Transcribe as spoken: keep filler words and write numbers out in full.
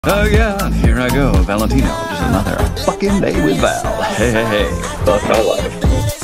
Oh yeah, here I go, Valentino. Just another fucking day with Val. Hey, hey, hey. Fuck my life.